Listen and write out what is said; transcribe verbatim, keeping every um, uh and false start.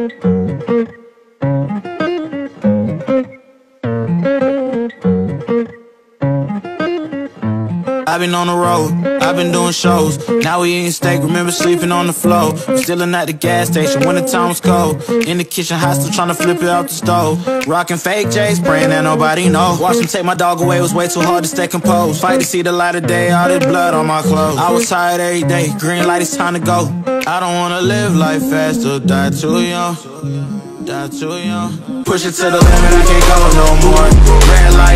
I've been on the road, I've been doing shows. Now we eating steak, remember sleeping on the floor. I'm stillin' at the gas station when the time was cold. In the kitchen, hot, still tryna flip it out the stove. Rockin' fake J's, praying that nobody know. Watch them take my dog away, it was way too hard to stay composed. Fight to see the light of day, all this blood on my clothes. I was tired every day, green light, it's time to go. I don't wanna live life fast or die too young. Die too young. Push it to the limit, I can't go no more. Red light.